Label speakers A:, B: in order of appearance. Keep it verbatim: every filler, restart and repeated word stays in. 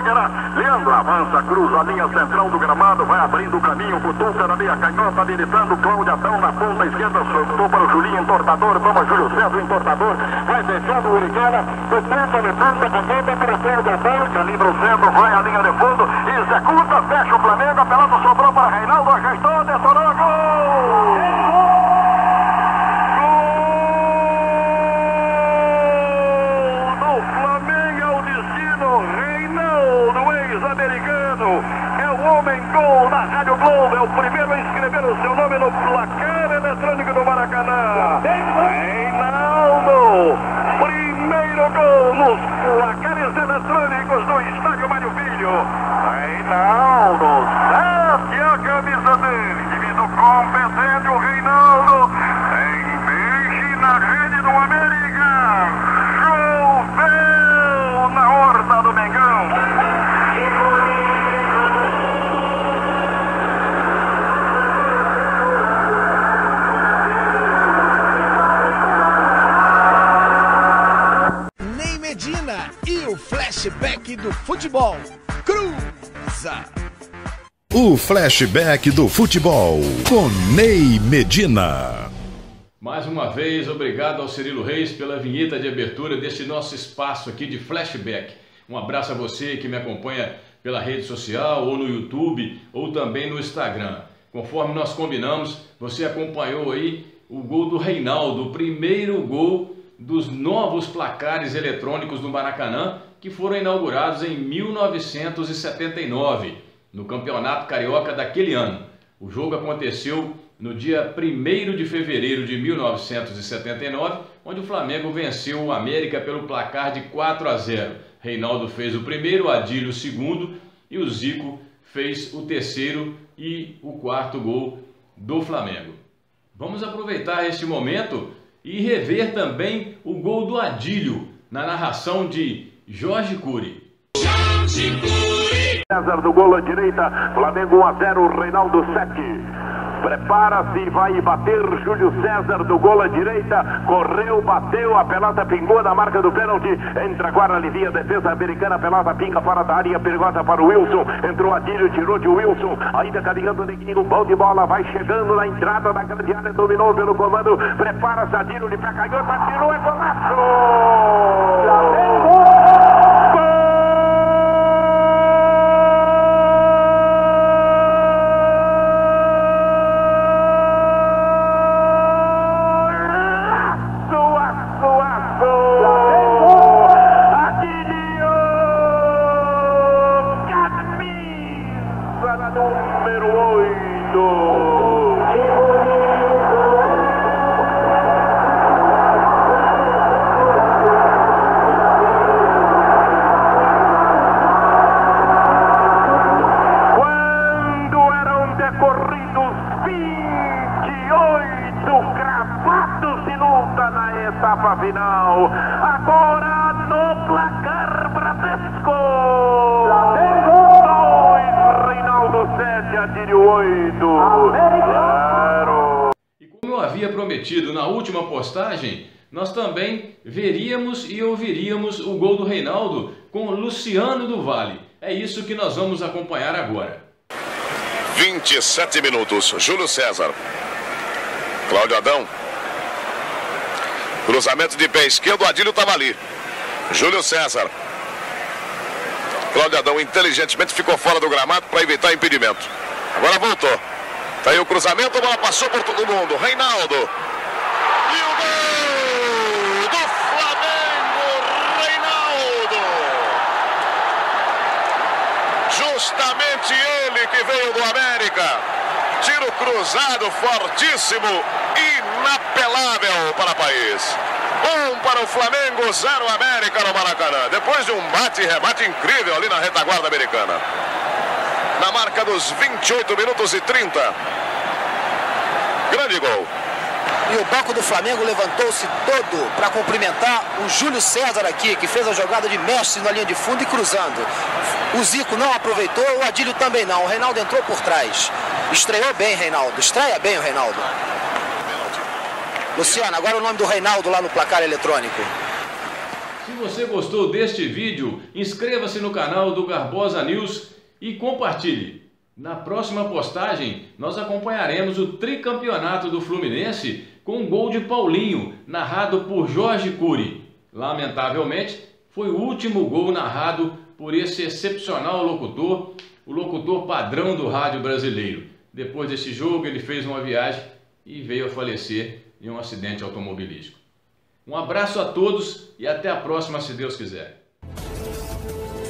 A: Iguaquera. Leandro avança, cruza a linha central do gramado, vai abrindo o caminho, Cutuca na meia canhota, habilitando Cláudio Adão na ponta esquerda, soltou para o Julinho Entortador, toma Júlio César, o Entortador, vai deixando o Uricana, do ponta de ponta, com ponta para o Cláudio Adão, calibra o centro, vai à linha de fundo, executa, fecha o Flamengo, a pelota sobrou para Reinaldo, ajeitou, detorou, gol! Americano, é o homem gol da Rádio Globo, é o primeiro a escrever o seu nome no placar eletrônico do Maracanã. Reinaldo, primeiro gol nos placares eletrônicos do estádio Mário Filho. Reinaldo, sete a camisa dele, divino competente o Reinaldo, tem peixe na rede do América, choveu na horta do Mengão.
B: Medina e o flashback do futebol. Cruza!
C: O flashback do futebol com Ney Medina.
D: Mais uma vez, obrigado ao Cirilo Reis pela vinheta de abertura deste nosso espaço aqui de flashback. Um abraço a você que me acompanha pela rede social, ou no YouTube, ou também no Instagram. Conforme nós combinamos, você acompanhou aí o gol do Reinaldo, o primeiro gol dos novos placares eletrônicos do Maracanã, que foram inaugurados em mil novecentos e setenta e nove, no Campeonato Carioca daquele ano. O jogo aconteceu no dia primeiro de fevereiro de mil novecentos e setenta e nove, onde o Flamengo venceu o América pelo placar de quatro a zero. Reinaldo fez o primeiro, o Adílio o segundo e o Zico fez o terceiro e o quarto gol do Flamengo. Vamos aproveitar este momento e rever também o gol do Adílio, na narração de Jorge Cury.
A: Jorge Cury! César do gol à direita, Flamengo um a zero, Reinaldo sete. Prepara-se, vai bater Júlio César do gol à direita, correu, bateu, a pelota pingou na marca do pênalti, entra agora, alivia a defesa americana, a pelota pinga fora da área, perigosa para o Wilson, entrou Adílio, tirou de Wilson, ainda caminhando o Neguinho, bom de bola, vai chegando na entrada da grande área, dominou pelo comando, prepara-se Adílio, de pé canhota, tirou, é golaço! Flamengo! Etapa final, agora no placar Bradesco, dois, Reinaldo sete, Adílio oito, zero.
D: E como eu havia prometido na última postagem, nós também veríamos e ouviríamos o gol do Reinaldo com Luciano do Vale. É isso que nós vamos acompanhar agora.
E: vinte e sete minutos, Júlio César, Cláudio Adão. Cruzamento de pé esquerdo, o Adílio estava ali. Júlio César. Cláudio Adão inteligentemente ficou fora do gramado para evitar impedimento. Agora voltou. Tá aí o cruzamento, a bola passou por todo mundo. Reinaldo. E o gol do Flamengo, Reinaldo. Justamente ele que veio do América. Tiro cruzado fortíssimo, inapelável para o país. Um para o Flamengo, zero América no Maracanã. Depois de um bate-rebate incrível ali na retaguarda americana. Na marca dos vinte e oito minutos e trinta. Grande gol.
F: E o banco do Flamengo levantou-se todo para cumprimentar o Júlio César aqui, que fez a jogada de mestre na linha de fundo e cruzando. O Zico não aproveitou, o Adílio também não. O Reinaldo entrou por trás. Estreou bem, Reinaldo. Estreia bem o Reinaldo. Luciano, agora o nome do Reinaldo lá no placar eletrônico.
D: Se você gostou deste vídeo, inscreva-se no canal do Garbosa News e compartilhe. Na próxima postagem, nós acompanharemos o tricampeonato do Fluminense com um gol de Paulinho, narrado por Jorge Cury. Lamentavelmente, foi o último gol narrado por esse excepcional locutor, o locutor padrão do rádio brasileiro. Depois desse jogo, ele fez uma viagem e veio a falecer em um acidente automobilístico. Um abraço a todos e até a próxima, se Deus quiser.